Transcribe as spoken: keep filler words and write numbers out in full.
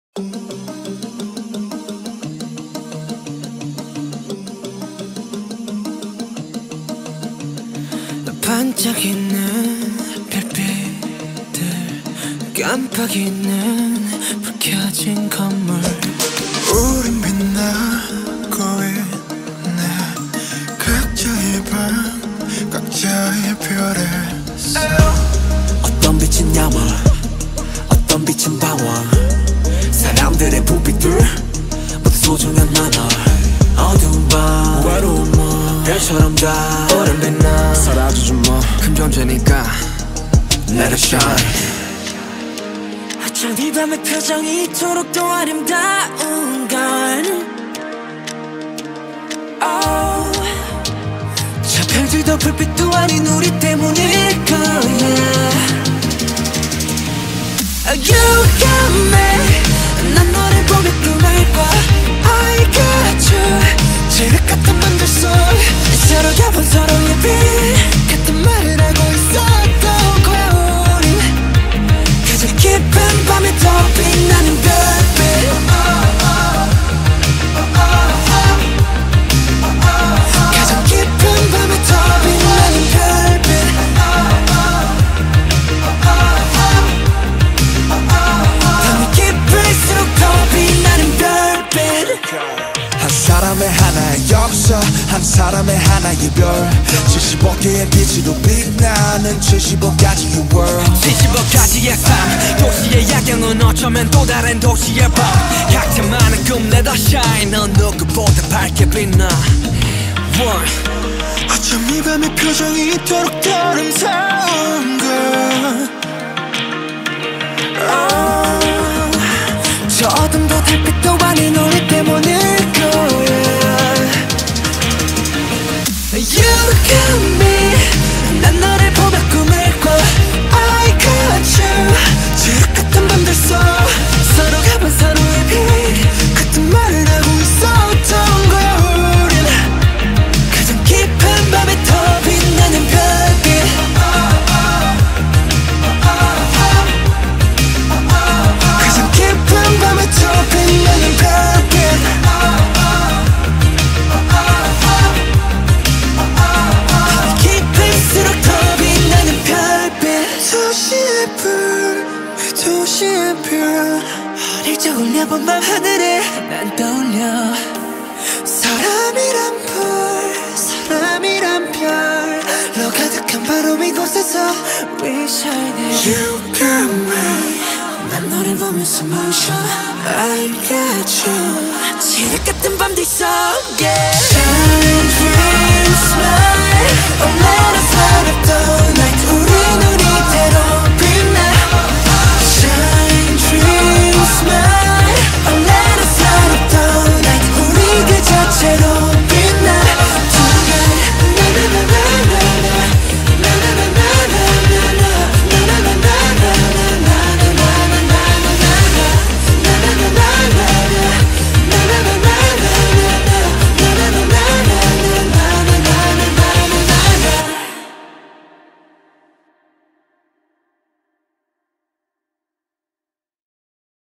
반짝이는 별빛들 깜빡이는 불 켜진 건물 우린 빛나고 있네 각자의 방 각자의 별에서 어떤 빛은 야망 어떤 빛은 방황 사람들의 부빛들 모두 소중한 나눠 어두운 밤 외로운 밤 별처럼 다 오랜 빛나 사라지지 뭐 큰 존재니까 Let it shine 어쩜 이 밤의 표정이 이토록 또 아름다운 건 oh. 저 별들도 불빛도 아닌 우리 때문일 거야 You got me 난 너를 보며 꿈을 꿔 I got you 지륵 같은 밤들 속 서로가 본 서로의 빛 같은 말을 하고 있었던 거야 우린 가장 깊은 밤에 더 빛나는 별빛 가장 깊은 밤에 더 빛나는 별빛 밤이 깊을수록 더 빛나는 별빛 한 사람의 하나의 역사 한 사람의 하나의 별 칠십오 개의 빛으로 빛나는 칠십오 가지의 world 칠십오 가지의 삶 도시의 야경은 어쩌면 또 다른 도시의 밤 각자 많은 꿈 let us shine 넌 누구보다 밝게 빛나 One. 어쩜 이 밤의 표정이 이토록 더 아름다운 걸 oh. 저 어둠도 달빛도 아닌 우리 때문일 거야 You got me 난 너를 보며 꿈을 꿔 I got you 지륵 같은 밤들 속 서로가 본 서로의 빛 같은 말을 하고 있었던 거야 우린 가장 깊은 밤에 더 빛나는 별빛 가장 깊은 밤에 더 빛나는 별빛 깊을수록 더 빛나는 별빛 도시의 불 도시의 별 어릴 적 올려본 밤 하늘에 난 떠올려 사람이란 불 사람이란 별로 가득한 바로 이곳에서 We shining You got me 난 너를 보면서 멈춰 I got you 지륵 같은 밤들 속에 Shine, dream, smile Oh let us light up the